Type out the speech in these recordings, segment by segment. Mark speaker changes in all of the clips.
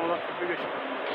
Speaker 1: Allah köprü geçti.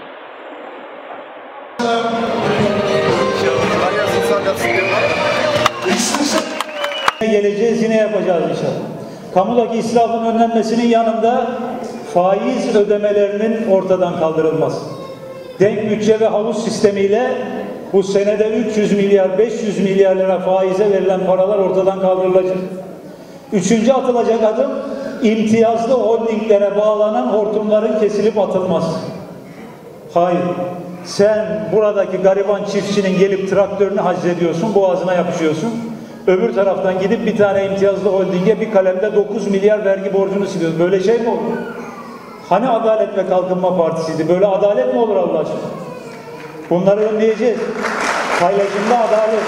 Speaker 2: Geleceğiz, yine yapacağız inşallah. Kamudaki israfın önlenmesinin yanında faiz ödemelerinin ortadan kaldırılması. Denk bütçe ve havuz sistemiyle bu senede 300 milyar, 500 milyar lira faize verilen paralar ortadan kaldırılacak. Üçüncü atılacak adım, imtiyazlı holdinglere bağlanan hortumların kesilip atılması. Hayır, sen buradaki gariban çiftçinin gelip traktörünü haczediyorsun, boğazına yapışıyorsun. Öbür taraftan gidip bir tane imtiyazlı holdinge bir kalemde 9 milyar vergi borcunu siliyorsun. Böyle şey mi olur? Hani Adalet ve Kalkınma Partisi'ydi? Böyle adalet mi olur Allah aşkına? Bunları önleyeceğiz. Paylaşımda adalet.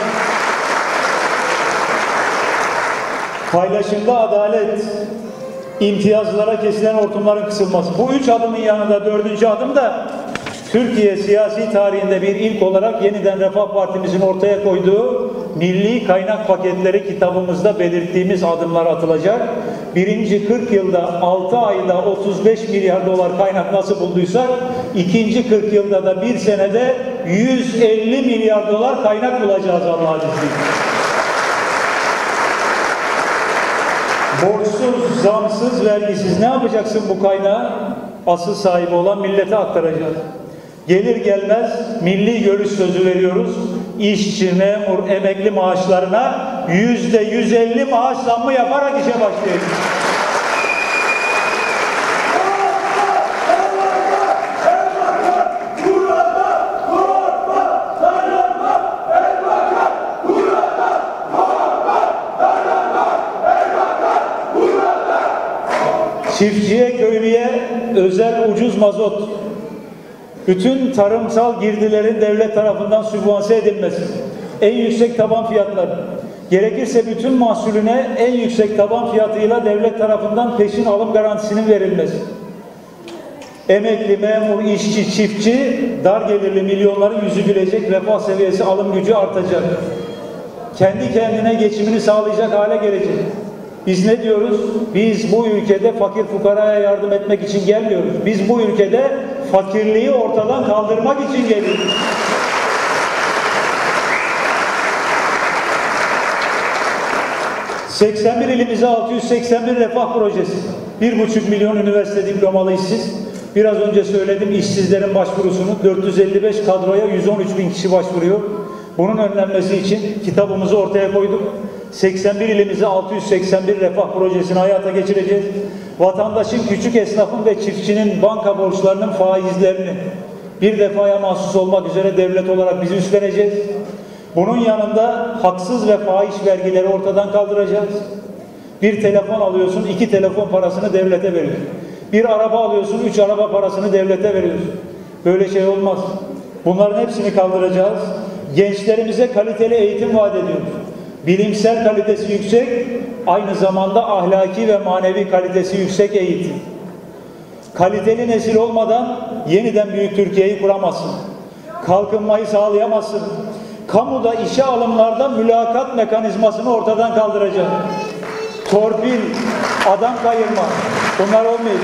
Speaker 2: Paylaşımda adalet. İmtiyazlara kesilen hortumların kısılması. Bu üç adımın yanında dördüncü adım da Türkiye siyasi tarihinde bir ilk olarak yeniden Refah Partimizin ortaya koyduğu milli kaynak paketleri kitabımızda belirttiğimiz adımlar atılacak. Birinci 40 yılda 6 ayda 35 milyar dolar kaynak nasıl bulduysak, ikinci 40 yılda da bir senede 150 milyar dolar kaynak bulacağız Allah'ın izniyle. Borçsuz, zamsız, vergisiz ne yapacaksın bu kaynağı? Asıl sahibi olan millete aktaracağız. Gelir gelmez milli görüş sözü veriyoruz. İşçi, memur, emekli maaşlarına %150 maaş zammı yaparak işe başlayacağız. Çiftçiye, köylüye özel ucuz mazot, bütün tarımsal girdilerin devlet tarafından sübvanse edilmesi, en yüksek taban fiyatları, gerekirse bütün mahsulüne en yüksek taban fiyatıyla devlet tarafından peşin alım garantisinin verilmesi, emekli, memur, işçi, çiftçi, dar gelirli milyonların yüzü gülecek, refah seviyesi, alım gücü artacak, kendi kendine geçimini sağlayacak hale gelecek. Biz ne diyoruz? Biz bu ülkede fakir fukaraya yardım etmek için gelmiyoruz. Biz bu ülkede fakirliği ortadan kaldırmak için geliyoruz. ...81 ilimize 681 refah projesi... ...1,5 milyon üniversite diplomalı işsiz... ...biraz önce söyledim işsizlerin başvurusunu... ...455 kadroya 113 bin kişi başvuruyor... ...bunun önlenmesi için kitabımızı ortaya koyduk... 81 ilimize 681 refah projesini hayata geçireceğiz. Vatandaşın, küçük esnafın ve çiftçinin banka borçlarının faizlerini bir defaya mahsus olmak üzere devlet olarak biz üstleneceğiz. Bunun yanında haksız ve fahiş vergileri ortadan kaldıracağız. Bir telefon alıyorsun, 2 telefon parasını devlete veriyorsun. Bir araba alıyorsun, 3 araba parasını devlete veriyorsun. Böyle şey olmaz. Bunların hepsini kaldıracağız. Gençlerimize kaliteli eğitim vaat ediyoruz. Bilimsel kalitesi yüksek, aynı zamanda ahlaki ve manevi kalitesi yüksek eğitim. Kaliteli nesil olmadan yeniden büyük Türkiye'yi kuramazsın. Kalkınmayı sağlayamazsın. Kamuda işe alımlarda mülakat mekanizmasını ortadan kaldıracak. Torpil, adam kayırma, bunlar olmayacak.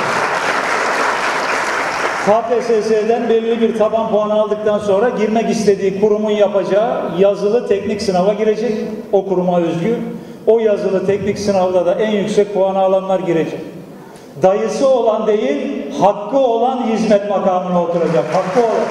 Speaker 2: KPSS'den belli bir taban puanı aldıktan sonra girmek istediği kurumun yapacağı yazılı teknik sınava girecek. O kuruma özgü. O yazılı teknik sınavda da en yüksek puanı alanlar girecek. Dayısı olan değil, hakkı olan hizmet makamına oturacak. Hakkı olan.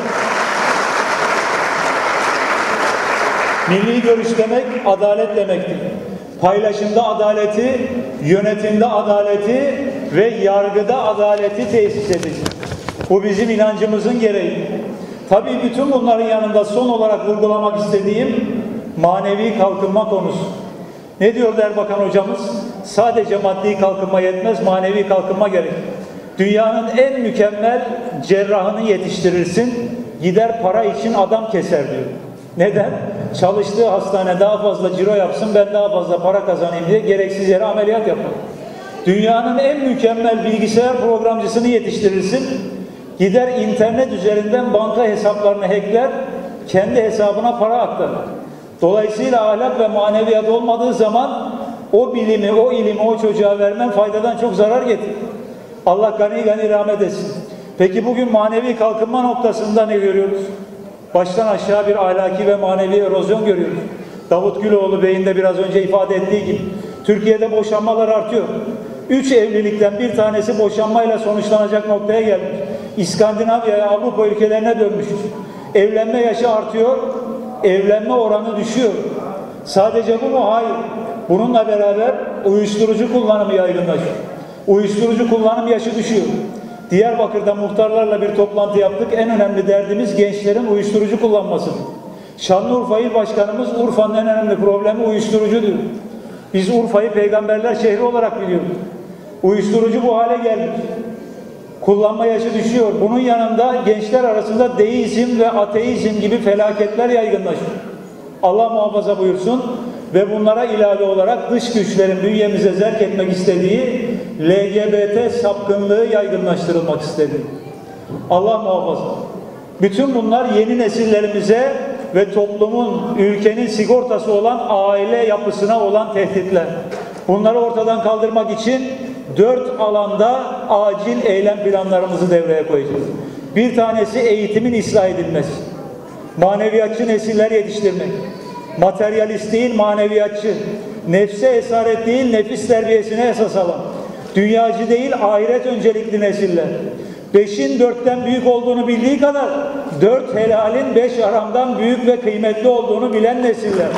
Speaker 2: Milli görüş demek adalet demektir. Paylaşımda adaleti, yönetimde adaleti ve yargıda adaleti tesis edecek. Bu bizim inancımızın gereği. Tabii bütün bunların yanında son olarak vurgulamak istediğim manevi kalkınma konusu. Ne diyor Erbakan hocamız? Sadece maddi kalkınma yetmez, manevi kalkınma gerekir. Dünyanın en mükemmel cerrahını yetiştirirsin, gider para için adam keser diyor. Neden? Çalıştığı hastane daha fazla ciro yapsın, ben daha fazla para kazanayım diye gereksiz yere ameliyat yapar. Dünyanın en mükemmel bilgisayar programcısını yetiştirirsin, gider internet üzerinden banka hesaplarını hackler, kendi hesabına para aktarır. Dolayısıyla ahlak ve maneviyat olmadığı zaman o bilimi, o ilimi o çocuğa vermen faydadan çok zarar getirir. Allah gani gani rahmet etsin. Peki bugün manevi kalkınma noktasında ne görüyoruz? Baştan aşağı bir ahlaki ve manevi erozyon görüyoruz. Davut Güloğlu Bey'in de biraz önce ifade ettiği gibi Türkiye'de boşanmalar artıyor. 3 evlilikten bir tanesi boşanmayla sonuçlanacak noktaya gelmiş. İskandinavya'ya, Avrupa ülkelerine dönmüşüz. Evlenme yaşı artıyor, evlenme oranı düşüyor. Sadece bu mu? Hayır. Bununla beraber uyuşturucu kullanımı yaygınlaşıyor. Uyuşturucu kullanım yaşı düşüyor. Diyarbakır'da muhtarlarla bir toplantı yaptık. En önemli derdimiz gençlerin uyuşturucu kullanması. Şanlıurfa İl Başkanımız Urfa'nın en önemli problemi uyuşturucu diyor. Biz Urfa'yı peygamberler şehri olarak biliyoruz. Uyuşturucu bu hale gelmiş. Kullanma yaşı düşüyor. Bunun yanında gençler arasında deizm ve ateizm gibi felaketler yaygınlaşıyor. Allah muhafaza buyursun ve bunlara ilave olarak dış güçlerin bünyemize zerk etmek istediği LGBT sapkınlığı yaygınlaştırılmak istedi. Allah muhafaza. Bütün bunlar yeni nesillerimize ve toplumun, ülkenin sigortası olan aile yapısına olan tehditler. Bunları ortadan kaldırmak için 4 alanda acil eylem planlarımızı devreye koyacağız. Bir tanesi eğitimin ıslah edilmesi. Maneviyatçı nesiller yetiştirmek. Materyalist değil, maneviyatçı. Nefse esaret değil, nefis terbiyesine esas alan. Dünyacı değil, ahiret öncelikli nesiller. 5'in 4'ten büyük olduğunu bildiği kadar 4 helalin 5 haramdan büyük ve kıymetli olduğunu bilen nesiller.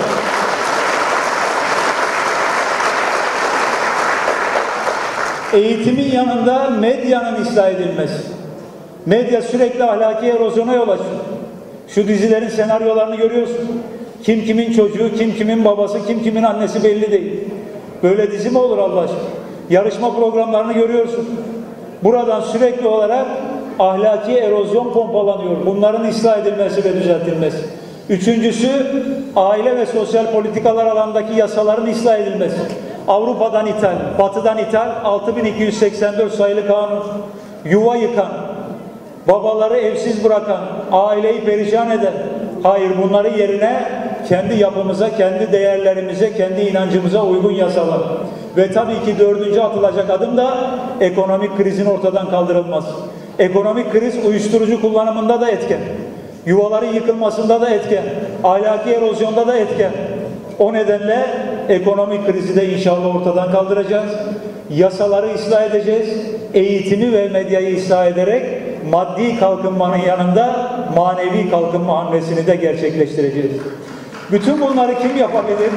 Speaker 2: Eğitimin yanında medyanın ıslah edilmesi. Medya sürekli ahlaki erozyona yol açıyor. Şu dizilerin senaryolarını görüyorsun. Kim kimin çocuğu, kim kimin babası, kim kimin annesi belli değil. Böyle dizi mi olur Allah aşkına? Yarışma programlarını görüyorsun. Buradan sürekli olarak ahlaki erozyon pompalanıyor. Bunların ıslah edilmesi ve düzeltilmesi. Üçüncüsü, aile ve sosyal politikalar alanındaki yasaların ıslah edilmesi. Avrupa'dan ithal, Batı'dan ithal 6284 sayılı kanun. Yuva yıkan, babaları evsiz bırakan, aileyi perişan eden. Hayır, bunları yerine kendi yapımıza, kendi değerlerimize, kendi inancımıza uygun yasalar. Ve tabii ki 4. atılacak adım da ekonomik krizin ortadan kaldırılması. Ekonomik kriz uyuşturucu kullanımında da etken. Yuvaların yıkılmasında da etken. Ahlaki erozyonda da etken. O nedenle ekonomik krizi de inşallah ortadan kaldıracağız. Yasaları ıslah edeceğiz. Eğitimi ve medyayı ıslah ederek maddi kalkınmanın yanında manevi kalkınma hamlesini de gerçekleştireceğiz. Bütün bunları kim yapabilir?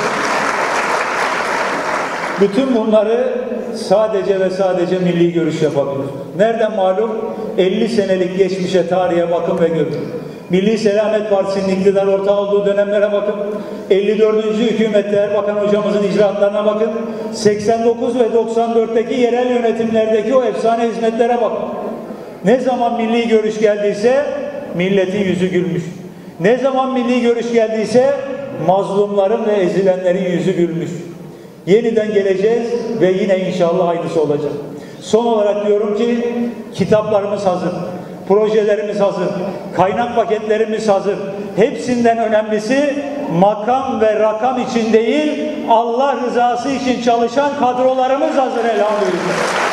Speaker 2: Bütün bunları sadece ve sadece milli görüş yapabilir. Nereden malum? 50 senelik geçmişe, tarihe bakın ve görün. Milli Selamet Partisi'nin iktidar ortağı olduğu dönemlere bakın. 54. hükümette Erbakan hocamızın icraatlarına bakın. 89 ve 94'teki yerel yönetimlerdeki o efsane hizmetlere bakın. Ne zaman milli görüş geldiyse milletin yüzü gülmüş. Ne zaman milli görüş geldiyse mazlumların ve ezilenlerin yüzü gülmüş. Yeniden geleceğiz ve yine inşallah hayırlısı olacak. Son olarak diyorum ki kitaplarımız hazır, projelerimiz hazır, kaynak paketlerimiz hazır. Hepsinden önemlisi makam ve rakam için değil, Allah rızası için çalışan kadrolarımız hazır elhamdülillah.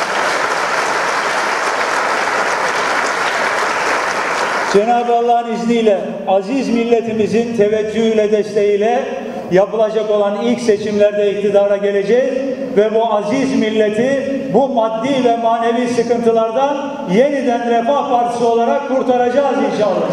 Speaker 2: Cenab-ı Allah'ın izniyle, aziz milletimizin teveccühüyle, desteğiyle yapılacak olan ilk seçimlerde iktidara geleceğiz ve bu aziz milleti bu maddi ve manevi sıkıntılardan yeniden Refah Partisi olarak kurtaracağız inşallah.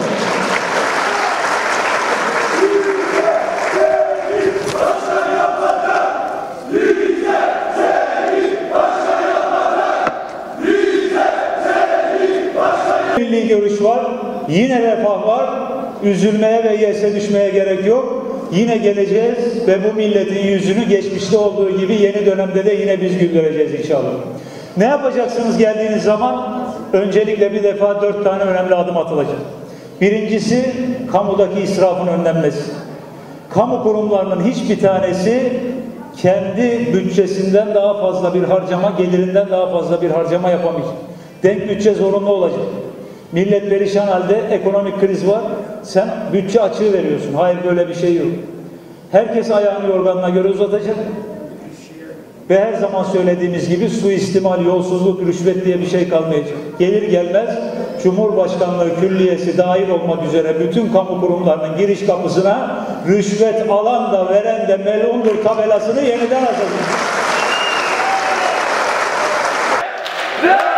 Speaker 2: Milli görüş var, yine refah var, üzülmeye ve yese düşmeye gerek yok. Yine geleceğiz ve bu milletin yüzünü geçmişte olduğu gibi yeni dönemde de yine biz güldüreceğiz inşallah. Ne yapacaksınız geldiğiniz zaman? Öncelikle bir defa 4 tane önemli adım atılacak. Birincisi, kamudaki israfın önlenmesi. Kamu kurumlarının hiçbir tanesi kendi bütçesinden daha fazla bir harcama, gelirinden daha fazla bir harcama yapamayacak. Denk bütçe zorunlu olacak. Millet perişan halde, ekonomik kriz var. Sen bütçe açığı veriyorsun. Hayır, böyle bir şey yok. Herkes ayağını yorganına göre uzatacak. Ve her zaman söylediğimiz gibi suistimal, yolsuzluk, rüşvet diye bir şey kalmayacak. Gelir gelmez Cumhurbaşkanlığı Külliyesi dahil olmak üzere bütün kamu kurumlarının giriş kapısına rüşvet alan da veren de melundur tabelasını yeniden asacağız.